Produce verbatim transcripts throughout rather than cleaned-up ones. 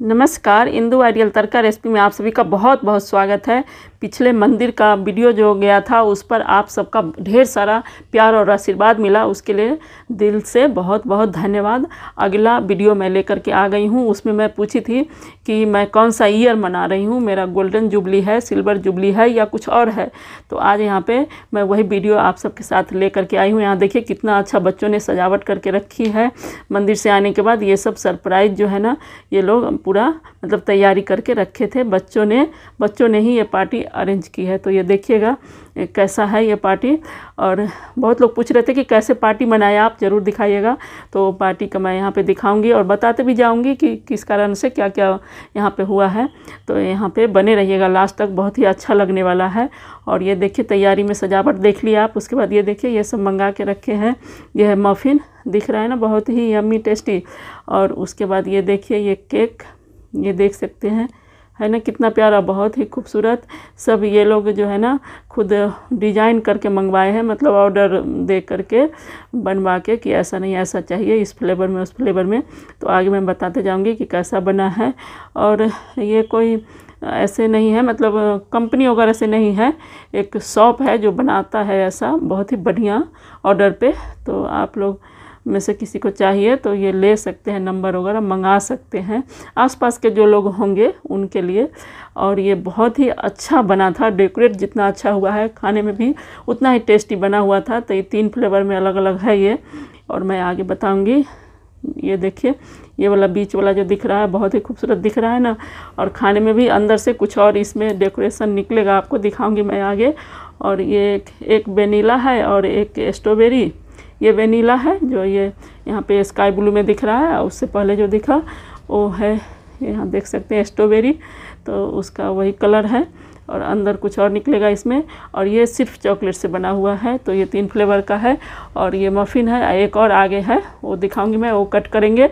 नमस्कार, इंदु आइडियल तड़का रेसिपी में आप सभी का बहुत बहुत स्वागत है। पिछले मंदिर का वीडियो जो गया था उस पर आप सबका ढेर सारा प्यार और आशीर्वाद मिला, उसके लिए दिल से बहुत बहुत धन्यवाद। अगला वीडियो मैं लेकर के आ गई हूँ। उसमें मैं पूछी थी कि मैं कौन सा ईयर मना रही हूँ, मेरा गोल्डन जुबली है, सिल्वर जुबली है या कुछ और है। तो आज यहाँ पे मैं वही वीडियो आप सबके साथ ले करके आई हूँ। यहाँ देखिए कितना अच्छा बच्चों ने सजावट करके रखी है। मंदिर से आने के बाद ये सब सरप्राइज़ जो है ना, ये लोग पूरा मतलब तैयारी करके रखे थे। बच्चों ने बच्चों ने ही ये पार्टी अरेंज की है। तो ये देखिएगा कैसा है ये पार्टी। और बहुत लोग पूछ रहे थे कि कैसे पार्टी मनाया, आप ज़रूर दिखाइएगा। तो पार्टी का मैं यहाँ पे दिखाऊंगी और बताते भी जाऊंगी कि किस कारण से क्या क्या यहाँ पे हुआ है। तो यहाँ पे बने रहिएगा लास्ट तक, बहुत ही अच्छा लगने वाला है। और ये देखिए तैयारी में सजावट देख लिया आप। उसके बाद ये देखिए ये सब मंगा के रखे हैं। ये है मफ़िन, दिख रहा है ना, बहुत ही यम्मी टेस्टी। और उसके बाद ये देखिए ये केक, ये देख सकते हैं, है ना कितना प्यारा, बहुत ही खूबसूरत। सब ये लोग जो है ना खुद डिजाइन करके मंगवाए हैं, मतलब ऑर्डर दे करके बनवा के कि ऐसा नहीं ऐसा चाहिए, इस फ्लेवर में उस फ्लेवर में। तो आगे मैं बताते जाऊंगी कि कैसा बना है। और ये कोई ऐसे नहीं है, मतलब कंपनी वगैरह से नहीं है, एक शॉप है जो बनाता है ऐसा, बहुत ही बढ़िया ऑर्डर पे। तो आप लोग में से किसी को चाहिए तो ये ले सकते हैं, नंबर वगैरह मंगा सकते हैं आसपास के जो लोग होंगे उनके लिए। और ये बहुत ही अच्छा बना था, डेकोरेट जितना अच्छा हुआ है खाने में भी उतना ही टेस्टी बना हुआ था। तो ये तीन फ्लेवर में अलग अलग है ये, और मैं आगे बताऊंगी। ये देखिए ये वाला बीच वाला जो दिख रहा है बहुत ही खूबसूरत दिख रहा है ना। और खाने में भी अंदर से कुछ और इसमें डेकोरेशन निकलेगा, आपको दिखाऊंगी मैं आगे। और ये एक, एक वेनिला है और एक स्ट्रॉबेरी। ये वेनिला है जो ये यहाँ पे स्काई ब्लू में दिख रहा है, उससे पहले जो दिखा वो है, यहाँ देख सकते हैं स्ट्रॉबेरी, तो उसका वही कलर है। और अंदर कुछ और निकलेगा इसमें। और ये सिर्फ चॉकलेट से बना हुआ है। तो ये तीन फ्लेवर का है। और ये मफ़िन है, एक और आगे है वो दिखाऊंगी मैं, वो कट करेंगे।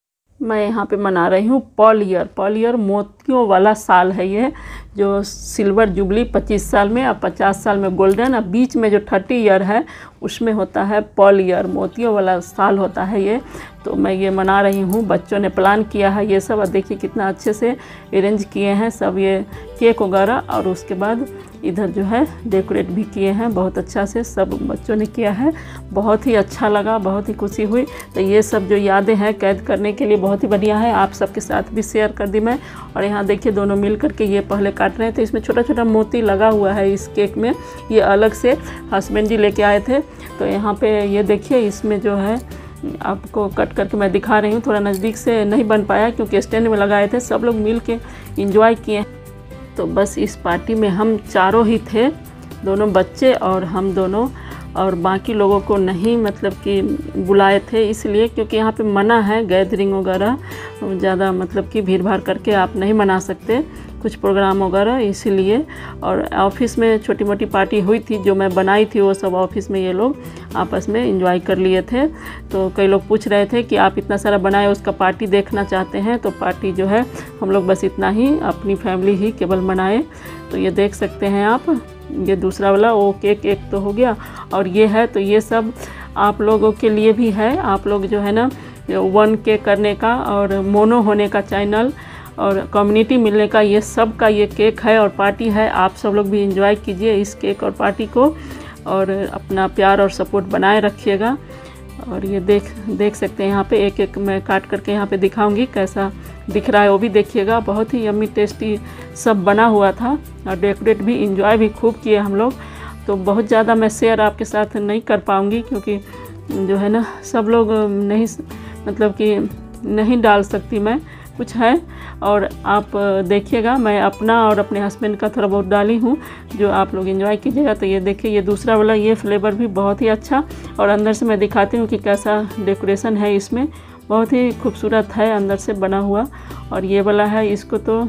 मैं यहाँ पे मना रही हूँ पॉल ईयर। पॉल ईयर मोतियों वाला साल है ये, जो सिल्वर जुबली पच्चीस साल में और पचास साल में गोल्डन, और बीच में जो थर्टी ईयर है उसमें होता है पॉल ईयर, मोतियों वाला साल होता है ये। तो मैं ये मना रही हूँ, बच्चों ने प्लान किया है ये सब। और देखिए कितना अच्छे से अरेंज किए हैं सब, ये केक वगैरह। और उसके बाद इधर जो है डेकोरेट भी किए हैं बहुत अच्छा से, सब बच्चों ने किया है। बहुत ही अच्छा लगा, बहुत ही खुशी हुई। तो ये सब जो यादें हैं कैद करने के लिए बहुत ही बढ़िया है, आप सबके साथ भी शेयर कर दी मैं। और यहाँ देखिए दोनों मिल करके ये पहले काट रहे थे। इसमें छोटा छोटा मोती लगा हुआ है इस केक में, ये अलग से हस्बैंड जी लेके आए थे। तो यहाँ पे ये देखिए इसमें जो है आपको कट करके मैं दिखा रही हूँ। थोड़ा नज़दीक से नहीं बन पाया क्योंकि स्टैंड में लगाए थे। सब लोग मिल के इंजॉय किए। तो बस इस पार्टी में हम चारों ही थे, दोनों बच्चे और हम दोनों, और बाकी लोगों को नहीं मतलब कि बुलाए थे इसलिए क्योंकि यहाँ पे मना है गैदरिंग वगैरह ज़्यादा, मतलब कि भीड़ भाड़ करके आप नहीं मना सकते कुछ प्रोग्राम वगैरह, इसीलिए। और ऑफिस में छोटी मोटी पार्टी हुई थी जो मैं बनाई थी, वो सब ऑफिस में ये लोग आपस में एंजॉय कर लिए थे। तो कई लोग पूछ रहे थे कि आप इतना सारा बनाए, उसका पार्टी देखना चाहते हैं। तो पार्टी जो है हम लोग बस इतना ही अपनी फैमिली ही केवल मनाए। तो ये देख सकते हैं आप, ये दूसरा वाला वो केक एक तो हो गया, और ये है। तो ये सब आप लोगों के लिए भी है, आप लोग जो है ना वन के करने का और मोनो होने का चैनल और कम्युनिटी मिलने का, ये सब का ये केक है और पार्टी है। आप सब लोग भी एंजॉय कीजिए इस केक और पार्टी को, और अपना प्यार और सपोर्ट बनाए रखिएगा। और ये देख देख सकते हैं यहाँ पे एक एक मैं काट करके यहाँ पे दिखाऊंगी कैसा दिख रहा है, वो भी देखिएगा। बहुत ही यम्मी टेस्टी सब बना हुआ था, और डेकोरेट भी एंजॉय भी खूब किए हम लोग। तो बहुत ज़्यादा मैं शेयर आपके साथ नहीं कर पाऊँगी क्योंकि जो है ना सब लोग नहीं, मतलब कि नहीं डाल सकती मैं, कुछ है। और आप देखिएगा मैं अपना और अपने हस्बैंड का थोड़ा बहुत डाली हूँ, जो आप लोग एंजॉय कीजिएगा। तो ये देखिए ये दूसरा वाला ये फ्लेवर भी बहुत ही अच्छा। और अंदर से मैं दिखाती हूँ कि कैसा डेकोरेशन है इसमें, बहुत ही खूबसूरत है अंदर से बना हुआ। और ये वाला है, इसको तो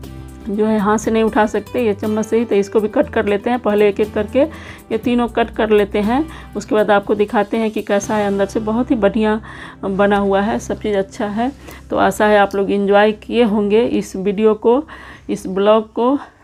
जो है हाथ से नहीं उठा सकते, ये चम्मच से ही। तो इसको भी कट कर लेते हैं पहले, एक एक करके ये तीनों कट कर लेते हैं। उसके बाद आपको दिखाते हैं कि कैसा है अंदर से। बहुत ही बढ़िया बना हुआ है, सब चीज़ अच्छा है। तो आशा है आप लोग एंजॉय किए होंगे इस वीडियो को, इस ब्लॉग को।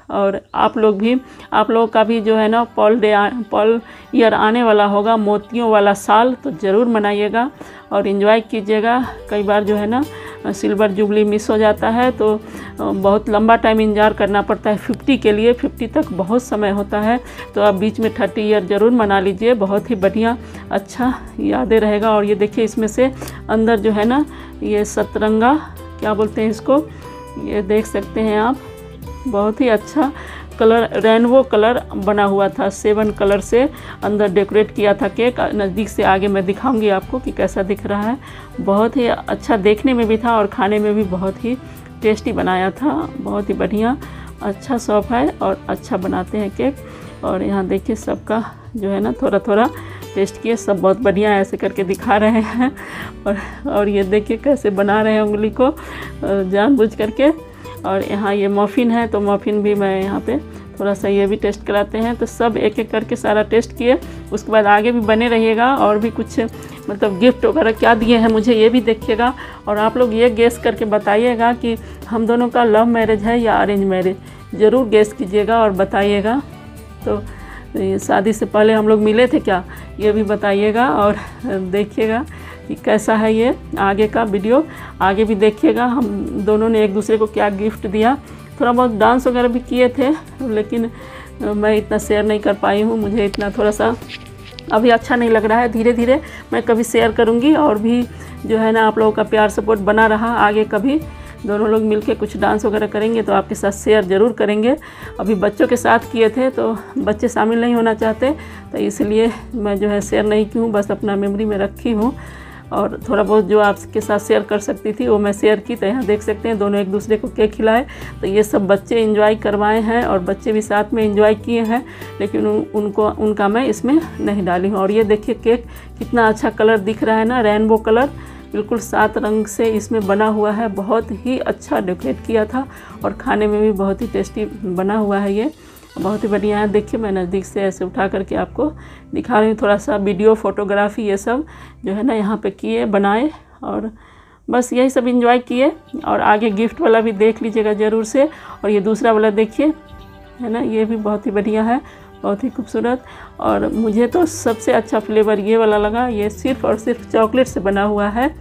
और आप लोग भी आप लोगों का भी जो है ना पॉल डे पॉल ईयर आने वाला होगा, मोतियों वाला साल, तो ज़रूर मनाइएगा और इन्जॉय कीजिएगा। कई बार जो है ना सिल्वर जुबली मिस हो जाता है तो बहुत लंबा टाइम इंतज़ार करना पड़ता है फिफ्टी के लिए। फिफ्टी तक बहुत समय होता है, तो आप बीच में थर्टी ईयर ज़रूर मना लीजिए, बहुत ही बढ़िया अच्छा यादें रहेगा। और ये देखिए इसमें से अंदर जो है ना ये सतरंगा क्या बोलते हैं इसको, ये देख सकते हैं आप, बहुत ही अच्छा कलर रेनबो कलर बना हुआ था। सेवन कलर से अंदर डेकोरेट किया था केक। नज़दीक से आगे मैं दिखाऊंगी आपको कि कैसा दिख रहा है। बहुत ही अच्छा देखने में भी था और खाने में भी बहुत ही टेस्टी बनाया था। बहुत ही बढ़िया अच्छा शॉप है और अच्छा बनाते हैं केक। और यहाँ देखिए सबका जो है ना थोड़ा थोड़ा टेस्ट किए, सब बहुत बढ़िया ऐसे करके दिखा रहे हैं। और और ये देखिए कैसे बना रहे हैं उंगली को जानबूझ करके। और यहाँ ये मफ़िन है, तो मफ़िन भी मैं यहाँ पे थोड़ा सा ये भी टेस्ट कराते हैं। तो सब एक एक करके सारा टेस्ट किए, उसके बाद आगे भी बने रहिएगा। और भी कुछ मतलब गिफ्ट वगैरह क्या दिए हैं मुझे ये भी देखिएगा। और आप लोग ये गेस करके बताइएगा कि हम दोनों का लव मैरिज है या अरेंज मैरिज, ज़रूर गेस कीजिएगा और बताइएगा। तो शादी से पहले हम लोग मिले थे क्या, ये भी बताइएगा। और देखिएगा कि कैसा है ये आगे का वीडियो, आगे भी देखिएगा हम दोनों ने एक दूसरे को क्या गिफ्ट दिया। थोड़ा बहुत डांस वगैरह भी किए थे, लेकिन मैं इतना शेयर नहीं कर पाई हूँ, मुझे इतना थोड़ा सा अभी अच्छा नहीं लग रहा है। धीरे धीरे मैं कभी शेयर करूँगी। और भी जो है ना आप लोगों का प्यार सपोर्ट बना रहा, आगे कभी दोनों लोग मिलके कुछ डांस वगैरह करेंगे तो आपके साथ शेयर ज़रूर करेंगे। अभी बच्चों के साथ किए थे तो बच्चे शामिल नहीं होना चाहते, तो इसलिए मैं जो है शेयर नहीं की हूँ, बस अपना मेमोरी में रखी हूँ। और थोड़ा बहुत जो आपके साथ शेयर कर सकती थी वो मैं शेयर की। तो यहाँ देख सकते हैं दोनों एक दूसरे को केक खिलाए, तो ये सब बच्चे एंजॉय करवाए हैं और बच्चे भी साथ में एंजॉय किए हैं, लेकिन उन, उनको उनका मैं इसमें नहीं डाली हूँ। और ये देखिए केक कितना अच्छा कलर दिख रहा है ना, रेनबो कलर बिल्कुल सात रंग से इसमें बना हुआ है। बहुत ही अच्छा डेकोरेट किया था और खाने में भी बहुत ही टेस्टी बना हुआ है, ये बहुत ही बढ़िया है। देखिए मैं नज़दीक से ऐसे उठा करके आपको दिखा रही हूँ। थोड़ा सा वीडियो फोटोग्राफी ये सब जो है ना यहाँ पे किए बनाए, और बस यही सब एंजॉय किए। और आगे गिफ्ट वाला भी देख लीजिएगा ज़रूर से। और ये दूसरा वाला देखिए है ना, ये भी बहुत ही बढ़िया है, बहुत ही खूबसूरत। और मुझे तो सबसे अच्छा फ्लेवर ये वाला लगा, ये सिर्फ़ और सिर्फ चॉकलेट से बना हुआ है।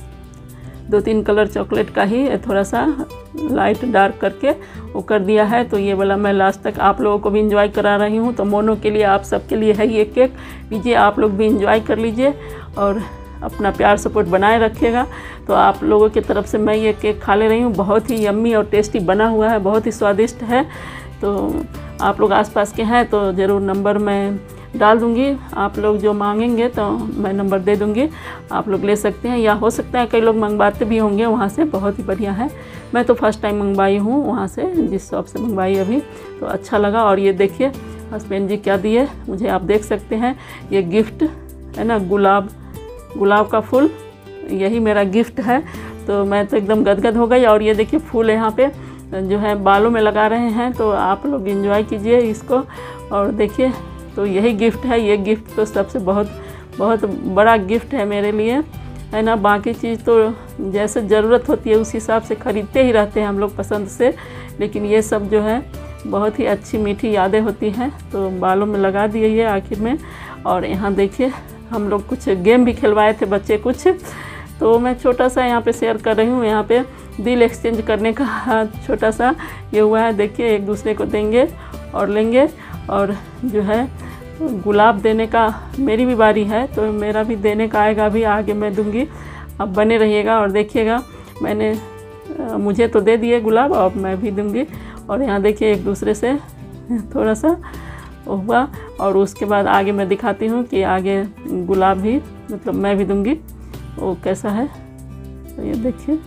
दो तीन कलर चॉकलेट का ही थोड़ा सा लाइट डार्क करके वो कर दिया है। तो ये वाला मैं लास्ट तक आप लोगों को भी इंजॉय करा रही हूँ। तो मोनो के लिए आप सबके लिए है ये केक, लीजिए आप लोग भी इंजॉय कर लीजिए और अपना प्यार सपोर्ट बनाए रखिएगा। तो आप लोगों की तरफ से मैं ये केक खा ले रही हूँ, बहुत ही यम्मी और टेस्टी बना हुआ है, बहुत ही स्वादिष्ट है। तो आप लोग आसपास के हैं तो ज़रूर नंबर मैं डाल दूँगी, आप लोग जो मांगेंगे तो मैं नंबर दे दूँगी, आप लोग ले सकते हैं। या हो सकता है कई लोग मंगवाते भी होंगे वहाँ से, बहुत ही बढ़िया है। मैं तो फर्स्ट टाइम मंगवाई हूँ वहाँ से, जिस शॉप से मंगवाई अभी, तो अच्छा लगा। और ये देखिए हस्बैंड जी क्या दिए मुझे, आप देख सकते हैं, ये गिफ्ट है ना, गुलाब गुलाब का फूल, यही मेरा गिफ्ट है। तो मैं तो एकदम गदगद हो गई। और ये देखिए फूल यहाँ पे जो है बालों में लगा रहे हैं, तो आप लोग एंजॉय कीजिए इसको। और देखिए तो यही गिफ्ट है, ये गिफ्ट तो सबसे बहुत बहुत बड़ा गिफ्ट है मेरे लिए, है ना। बाकी चीज़ तो जैसे ज़रूरत होती है उस हिसाब से ख़रीदते ही रहते हैं हम लोग पसंद से, लेकिन ये सब जो है बहुत ही अच्छी मीठी यादें होती हैं। तो बालों में लगा दिए ये आखिर में। और यहाँ देखिए हम लोग कुछ गेम भी खिलवाए थे बच्चे कुछ, तो मैं छोटा सा यहाँ पे शेयर कर रही हूँ। यहाँ पे दिल एक्सचेंज करने का छोटा सा ये हुआ है, देखिए एक दूसरे को देंगे और लेंगे। और जो है गुलाब देने का मेरी भी बारी है, तो मेरा भी देने का आएगा, अभी आगे मैं दूंगी, अब बने रहिएगा और देखिएगा। मैंने मुझे तो दे दिए गुलाब, अब मैं भी दूंगी। और यहाँ देखिए एक दूसरे से थोड़ा सा हुआ, और उसके बाद आगे मैं दिखाती हूँ कि आगे गुलाब भी मतलब मैं भी दूंगी, वो कैसा है। तो ये देखिए,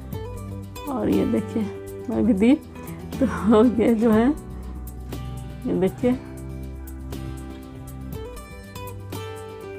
और ये देखिए मैं भी दी। तो ये जो है ये देखिए,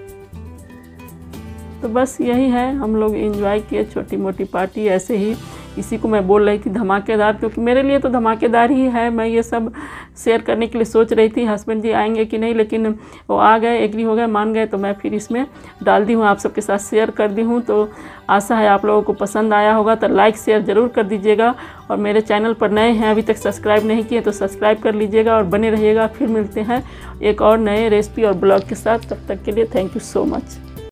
तो बस यही है, हम लोग एंजॉय किए छोटी मोटी पार्टी, ऐसे ही इसी को मैं बोल रही थी धमाकेदार, क्योंकि मेरे लिए तो धमाकेदार ही है। मैं ये सब शेयर करने के लिए सोच रही थी हस्बैंड जी आएंगे कि नहीं, लेकिन वो आ गए, एग्री हो गए, मान गए, तो मैं फिर इसमें डाल दी हूँ, आप सबके साथ शेयर कर दी हूँ। तो आशा है आप लोगों को पसंद आया होगा, तो लाइक शेयर ज़रूर कर दीजिएगा। और मेरे चैनल पर नए हैं, अभी तक सब्सक्राइब नहीं किए तो सब्सक्राइब कर लीजिएगा और बने रहिएगा। फिर मिलते हैं एक और नए रेसिपी और ब्लॉग के साथ, तब तक के लिए थैंक यू सो मच।